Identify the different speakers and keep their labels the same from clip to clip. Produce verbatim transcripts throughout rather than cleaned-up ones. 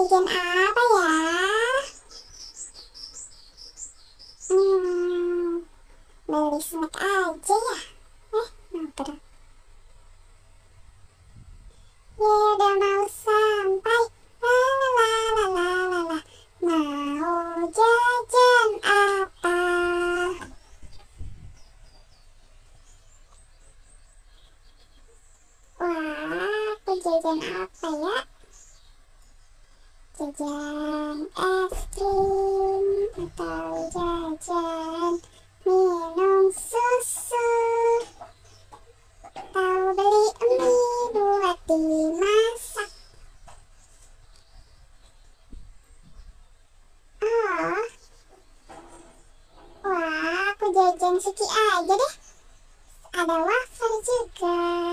Speaker 1: jajan apa ya? Hmm, beli snack aja ya. Eh, motor. Ya udah mau sampai. Lalalalalalala. Mau jajan apa? Wah, aku jajan apa ya? Jajan es krim atau jajan minum susu, atau beli mie buat dimasak. Oh, wah, aku jajan Suki aja deh. Ada wafer juga.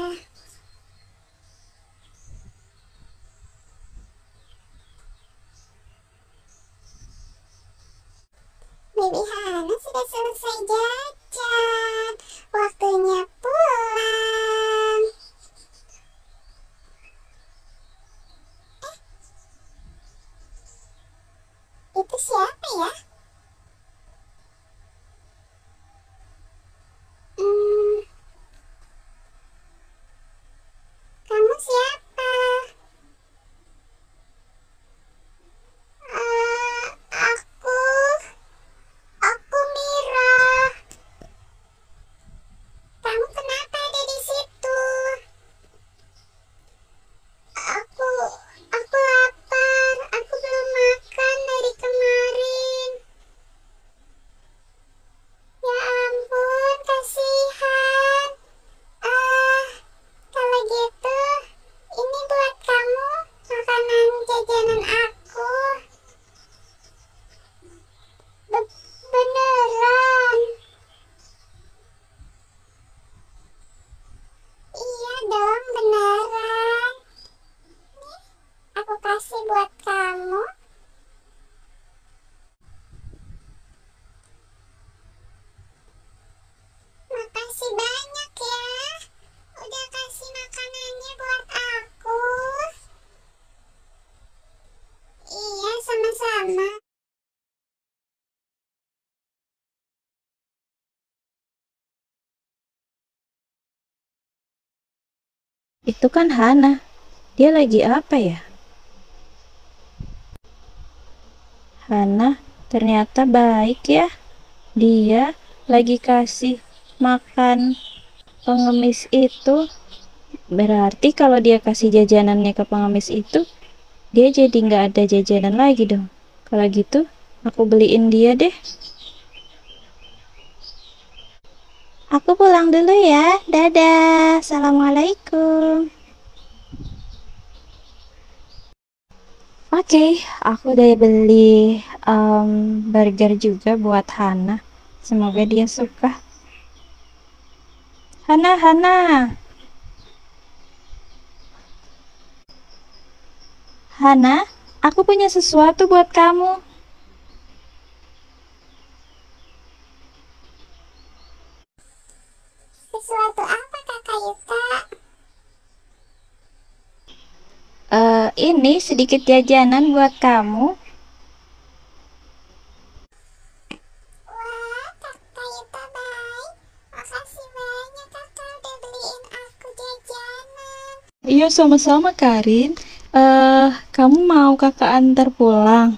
Speaker 1: Bibi Hana sudah selesai jajan. Waktunya pulang. Eh, itu siapa ya? Hmm, kamu siapa? Eh, aku, aku Mira. Kamu kenapa ada di situ? Aku, aku lapar. Aku belum makan dari kemarin. Ya ampun, kasihan. Ah, kalau gitu, ini buat kamu makanan jajanan aku. Be- beneran? Iya dong, beneran. Nih, aku kasih buat kamu. Makasih banyak ya. Udah kasih makanannya buat aku. Iya, sama-sama.
Speaker 2: Itu kan Hana. Dia lagi apa ya? Hana ternyata baik ya. Dia lagi kasih makan pengemis itu. Berarti kalau dia kasih jajanannya ke pengemis itu, dia jadi nggak ada jajanan lagi dong. Kalau gitu, aku beliin dia deh. Aku pulang dulu ya. Dadah. Assalamualaikum. Oke, aku udah beli em, burger juga buat Hana. Semoga dia suka. Hana, Hana, Hana, aku punya sesuatu buat kamu.
Speaker 1: Sesuatu apa kakak Yuka?
Speaker 2: Eh, ini sedikit jajanan buat kamu.
Speaker 1: Wah, kakak Yuka baik. Makasih banyak kakak udah beliin aku jajanan.
Speaker 2: Iya, sama-sama Karin. Eh, kamu mau kakak antar pulang?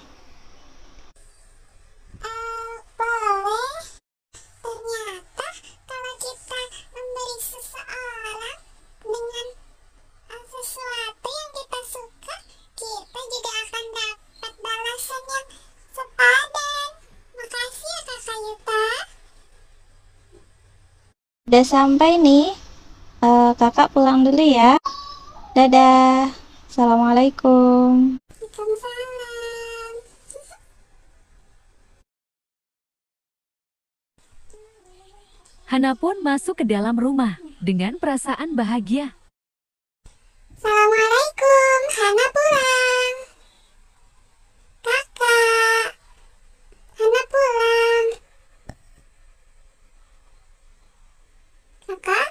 Speaker 1: Eh, boleh. Ternyata kalau kita memberi seseorang dengan eh, sesuatu yang kita suka, kita juga akan dapat balasan yang sepadan. Makasih ya kakak Yuta.
Speaker 2: Udah sampai nih. Eh, kakak pulang dulu ya. Dadah. Assalamualaikum.
Speaker 1: Waalaikumsalam.
Speaker 3: Hana pun masuk ke dalam rumah dengan perasaan bahagia.
Speaker 1: Assalamualaikum, Hana pulang. Kakak, Hana pulang. Kakak,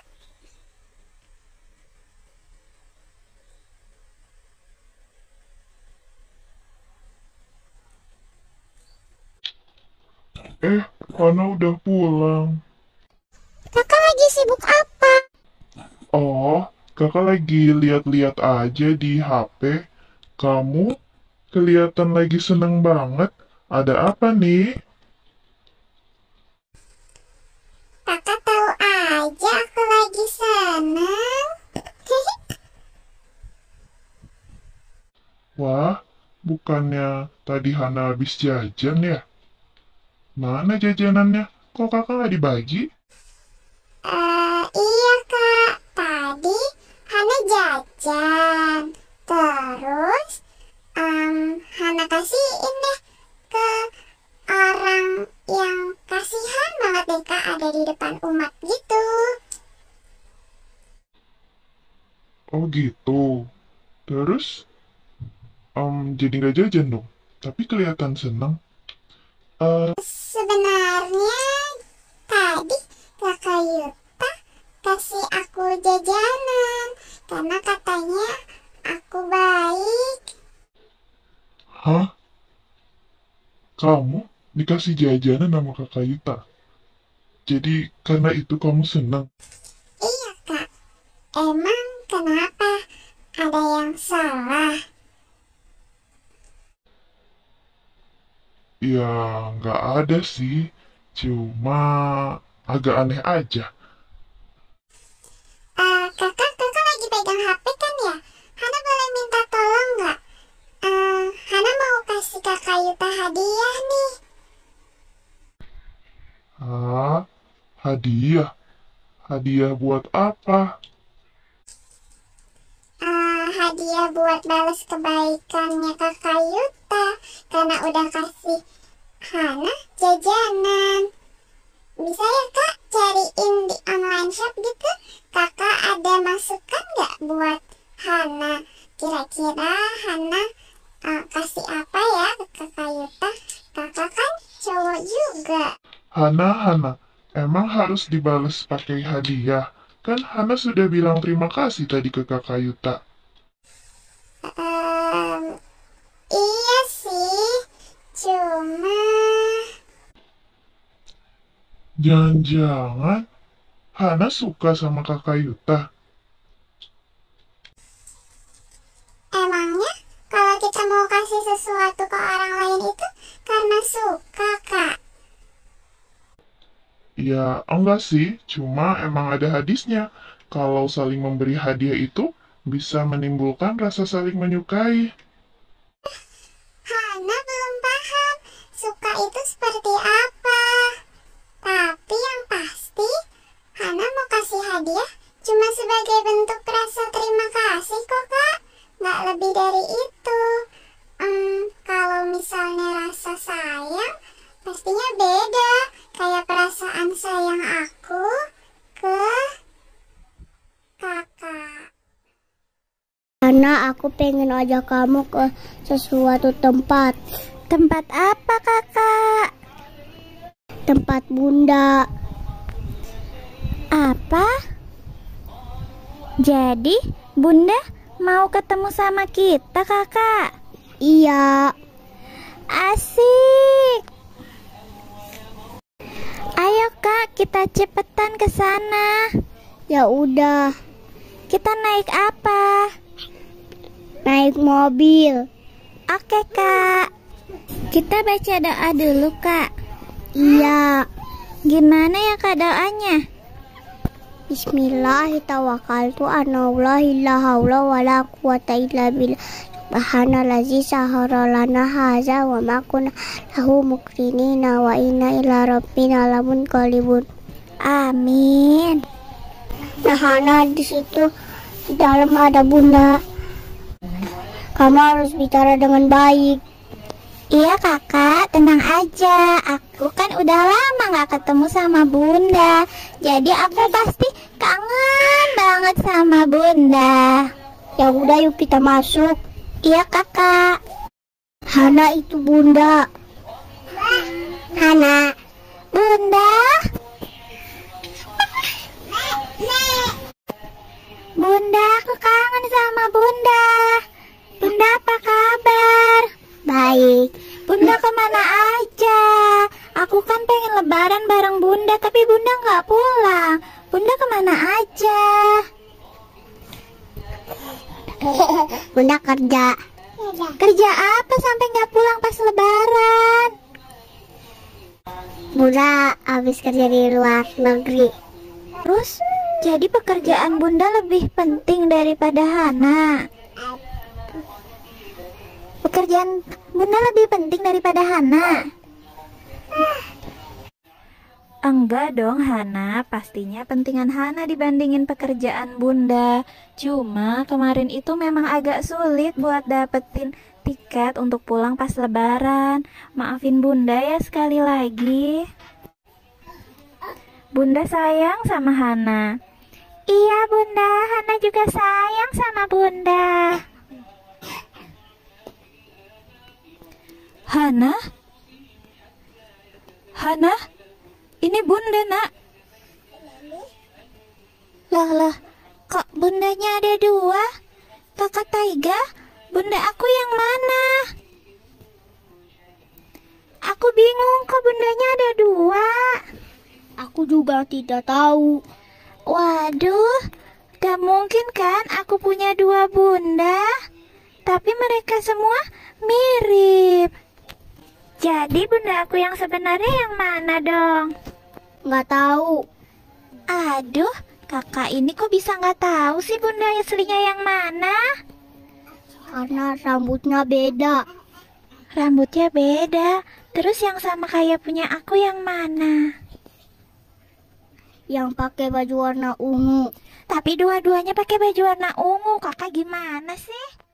Speaker 4: Eh, Hana udah pulang.
Speaker 1: Kakak lagi sibuk apa?
Speaker 4: Oh, kakak lagi lihat-lihat aja di H P. Kamu kelihatan lagi seneng banget. Ada apa nih?
Speaker 1: Kakak tahu aja aku lagi seneng.
Speaker 4: Wah, bukannya tadi Hana habis jajan ya? Mana jajanannya? Kok kakak nggak dibagi?
Speaker 1: Eh, iya kak, tadi Hana jajan. Terus, em, Hana kasihin deh ke orang yang kasihan banget deh kak, ada di depan umat gitu.
Speaker 4: Oh gitu. Terus, em, jadi nggak jajan dong? Tapi kelihatan seneng. Eh,
Speaker 1: Sebenarnya tadi kakak Yuta kasih aku jajanan karena katanya aku baik.
Speaker 4: hah? Kamu dikasih jajanan sama kakak Yuta? Jadi karena itu kamu seneng?
Speaker 1: Iya kak, emang kenapa? Ada yang salah?
Speaker 4: Ya, nggak ada sih. Cuma agak aneh aja.
Speaker 1: Eh, kakak, kakak lagi pegang H P kan ya? Hana boleh minta tolong nggak? Eh, Hana mau kasih kakak Yuta hadiah nih.
Speaker 4: Hah? Hadiah? Hadiah buat apa?
Speaker 1: Eh, hadiah buat balas kebaikannya kakak Yuta karena udah kasih Hana jajanan. Bisa ya kak cariin di online shop gitu? Kakak ada masukan nggak buat Hana? Kira-kira Hana eh, kasih apa ya ke kakak Yuta? Kakak kan cowok juga.
Speaker 4: Hana, Hana, emang harus dibales pakai hadiah? Kan Hana sudah bilang terima kasih tadi ke kakak Yuta.
Speaker 1: Em, iya sih, cuma
Speaker 4: Jangan-jangan Hana suka sama kakak Yuta.
Speaker 1: emangnya kalau kita mau kasih sesuatu ke orang lain itu karena suka kak?
Speaker 4: Ya, enggak sih, cuma emang ada hadisnya. Kalau saling memberi hadiah itu bisa menimbulkan rasa saling menyukai.
Speaker 1: Hana belum paham suka itu seperti apa. Tapi yang pasti Hana mau kasih hadiah cuma sebagai bentuk rasa terima kasih kok kak. Nggak lebih dari itu. Hmm, kalau misalnya rasa sayang pastinya beda. Kayak perasaan sayang aku ke kakak.
Speaker 5: Karena aku pengen ajak kamu ke sesuatu tempat.
Speaker 2: Tempat apa, Kakak?
Speaker 5: Tempat bunda.
Speaker 2: Apa? Jadi, Bunda mau ketemu sama kita, Kakak?
Speaker 5: Iya.
Speaker 2: Asik. Ayo, Kak, kita cepetan ke sana.
Speaker 5: Ya udah,
Speaker 2: Kita naik apa?
Speaker 5: naik mobil.
Speaker 2: Oke, Kak. Kita baca doa dulu, Kak.
Speaker 5: Iya.
Speaker 2: Gimana ya, Kak, doanya?
Speaker 5: Bismillahirrahmanirrahim. Anallahi la haula wala quwata illa billah. Subhanallazi sahara lana hadza wa ma kunna lahu muqrinina wa inna ila rabbina lamunqalibun.
Speaker 2: Amin.
Speaker 5: Nah, Hana, di situ di dalam ada bunda. Kamu harus bicara dengan baik.
Speaker 2: Iya, Kakak, tenang aja. Aku kan udah lama gak ketemu sama Bunda. Jadi aku pasti kangen banget sama Bunda.
Speaker 5: Ya udah, yuk kita masuk.
Speaker 2: Iya, Kakak.
Speaker 5: Hana, itu bunda.
Speaker 2: Hana. Bunda. Bunda, aku kangen sama Bunda. Bunda, apa kabar?
Speaker 5: Baik.
Speaker 2: Bunda kemana aja? Aku
Speaker 5: Aku kan pengen lebaran bareng Bunda, tapi Bunda nggak pulang. Bunda kemana aja? Bunda kerja. Kerja apa sampai nggak pulang pas lebaran? Bunda habis kerja di luar negeri. Terus, jadi pekerjaan Bunda lebih penting daripada Hana? Pekerjaan Bunda lebih penting daripada Hana?
Speaker 2: Enggak dong Hana, pastinya pentingan Hana dibandingin pekerjaan Bunda. Cuma kemarin itu memang agak sulit buat dapetin tiket untuk pulang pas lebaran. Maafin Bunda ya sekali lagi. Bunda sayang sama Hana.
Speaker 5: Iya Bunda, Hana juga sayang sama Bunda.
Speaker 2: Hana? Hana? Ini Bunda, Nak.
Speaker 5: Lah lah, kok bundanya ada dua? Kakak Taiga, bunda aku yang mana? Aku bingung, kok bundanya ada dua? Aku juga tidak tahu. Waduh, gak mungkin kan aku punya dua bunda? Tapi mereka semua mirip. Jadi bunda aku yang sebenarnya yang mana dong? Nggak tahu. Aduh, kakak ini kok bisa nggak tahu sih bunda aslinya yang mana? Karena rambutnya beda. Rambutnya beda. Terus yang sama kayak punya aku yang mana? Yang pakai baju warna ungu. Tapi dua-duanya pakai baju warna ungu. Kakak gimana sih?